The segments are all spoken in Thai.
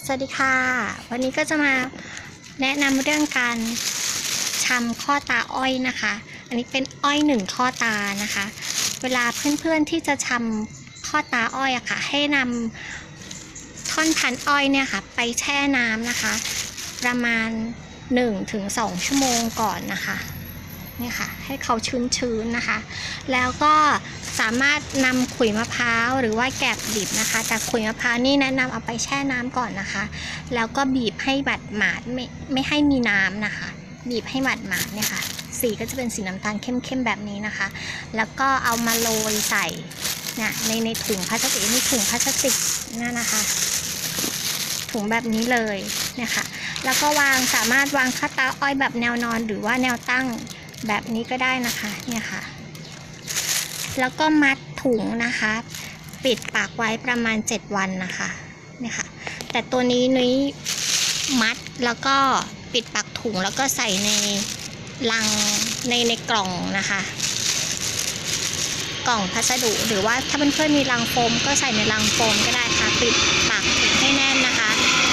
สวัสดีค่ะวันนี้ก็จะมาแนะนำเรื่องการชำข้อตาอ้อยนะคะอันนี้เป็นอ้อย1ข้อตานะคะเวลาเพื่อนๆที่จะชำข้อตาอ้อยอะค่ะให้นำท่อนพันอ้อยเนี่ยค่ะไปแช่น้ำนะคะประมาณ 1-2 ชั่วโมงก่อนนะคะนี่ค่ะให้เขาชื้นๆนะคะแล้วก็สามารถนำขุยมะพร้าวหรือว่าแกบดิบนะคะแต่ขุยมะพร้าวนี่แนะนำเอาไปแช่น้ำก่อนนะคะแล้วก็บีบให้บัดหมาดไม่ให้มีน้ำนะคะบีบให้บัดหมาดเนี่ยค่ะสีก็จะเป็นสีน้ำตาลเข้มๆแบบนี้นะคะแล้วก็เอามาโรยใส่เนี่ยในถุงพลาสติกนี่ถุงพลาสติกนั่นนะคะถุงแบบนี้เลยเนี่ยค่ะแล้วก็สามารถวางข้อตาอ้อยแบบแนวนอนหรือว่าแนวตั้งแบบนี้ก็ได้นะคะเนี่ยค่ะแล้วก็มัดถุงนะคะปิดปากไว้ประมาณ7วันนะคะเนี่ยค่ะแต่ตัวนี้นุ้ยมัดแล้วก็ปิดปากถุงแล้วก็ใส่ในลังในกล่องนะคะกล่องพัสดุหรือว่าถ้าเพื่อนๆมีลังโฟมก็ใส่ในลังโฟมก็ได้ค่ะปิดปากถุงให้แน่นนะคะ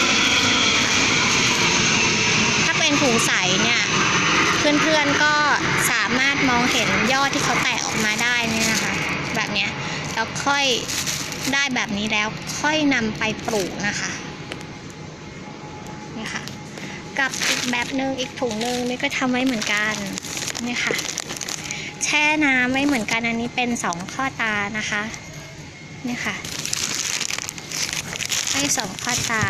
ถ้าเป็นถุงใสเนี่ยเพื่อนๆก็สามารถมองเห็นยอดที่เขาแตกออกมาได้นี่นะคะแบบนี้แล้วค่อยได้แบบนี้แล้วค่อยนำไปปลูกนะคะนี่ค่ะกับอีกแบบนึงอีกถุงนึงนี่ก็ทำไว้เหมือนกันนี่ค่ะแช่น้ำไว้เหมือนกันอันนี้เป็น2ข้อตานะคะนี่ค่ะให้2ข้อตา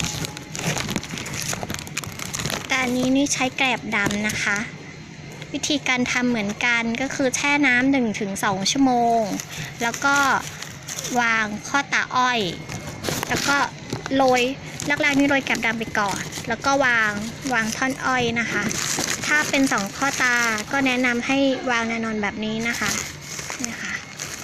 แต่อันนี้นี่ใช้แกลบดำนะคะวิธีการทำเหมือนกันก็คือแช่น้ำ1-2 ชั่วโมงแล้วก็วางข้อตาอ้อยแล้วก็โรยแรกๆนี่โรยแกลบดำไปก่อนแล้วก็วางท่อนอ้อยนะคะถ้าเป็น2ข้อตาก็แนะนำให้วางแนวนอนแบบนี้นะคะนี่ค่ะ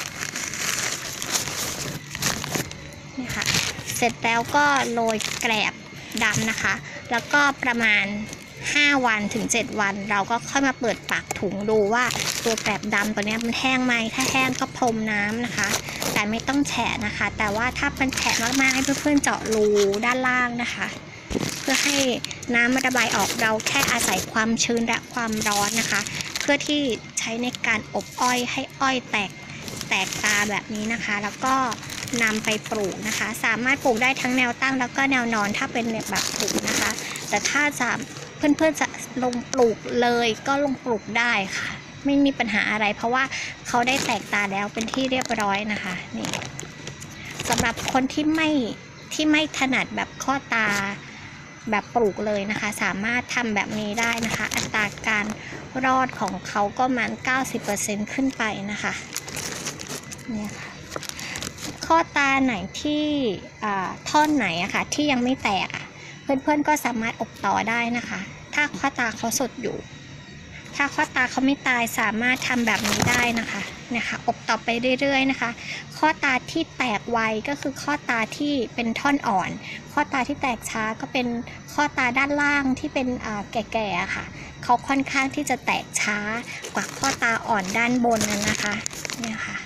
นี่ค่ะเสร็จแล้วก็โรยแกลบดำนะคะแล้วก็ประมาณ5 วันถึง 7 วันเราก็ค่อยมาเปิดปากถุงดูว่าตัวแกลบดำตัวนี้มันแห้งไหมถ้าแห้งก็พรมน้ำนะคะแต่ไม่ต้องแฉะนะคะแต่ว่าถ้ามันแฉะมากๆให้เพื่อนๆเจาะรูด้านล่างนะคะเพื่อให้น้ำมันระบายออกเราแค่อาศัยความชื้นและความร้อนนะคะเพื่อที่ใช้ในการอบอ้อยให้อ้อยแตกตาแบบนี้นะคะแล้วก็นำไปปลูกนะคะสามารถปลูกได้ทั้งแนวตั้งแล้วก็แนวนอนถ้าเป็นแบบปลูกนะคะแต่ถ้าเพื่อนๆจะลงปลูกเลยก็ลงปลูกได้ค่ะไม่มีปัญหาอะไรเพราะว่าเขาได้แตกตาแล้วเป็นที่เรียบร้อยนะคะนี่สำหรับคนที่ไม่ถนัดแบบข้อตาแบบปลูกเลยนะคะสามารถทำแบบนี้ได้นะคะอัตราการรอดของเขาก็ประมาณ 90% ขึ้นไปนะคะนี่ค่ะข้อตาไหนที่ท่อนไหนอะค่ะที่ยังไม่แตกเพื่อนๆก็สามารถอบต่อได้นะคะถ้าข้อตาเขาสดอยู่ถ้าข้อตาเขาไม่ตายสามารถทำแบบนี้ได้นะคะเนี่ยค่ะอบต่อไปเรื่อยๆนะคะข้อตาที่แตกไวก็คือข้อตาที่เป็นท่อนอ่อนข้อตาที่แตกช้าก็เป็นข้อตาด้านล่างที่เป็นแก่ๆค่ะเขาค่อนข้างที่จะแตกช้ากว่าข้อตาอ่อนด้านบนนะคะเนี่ยค่ะ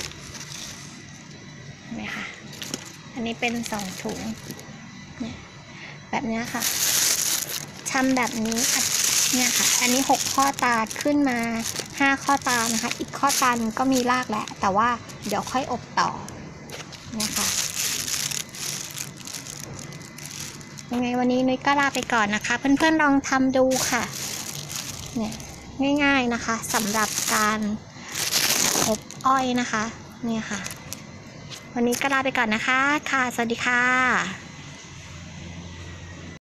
นี่ค่ะอันนี้เป็น2 ถุงเนี่ยแบบนี้ค่ะชำแบบนี้เนี่ยค่ะอันนี้6ข้อตาขึ้นมา5ข้อตานะคะอีกข้อตานึงก็มีรากแล้วแต่ว่าเดี๋ยวค่อยอบต่อเนี่ยค่ะยังไงวันนี้นุ้ยก็ลาไปก่อนนะคะเพื่อนๆลองทำดูค่ะเนี่ยง่ายๆนะคะสำหรับการอบอ้อยนะคะเนี่ยค่ะวันนี้ก็ลาไปก่อนนะคะค่ะสวัสดีค่ะ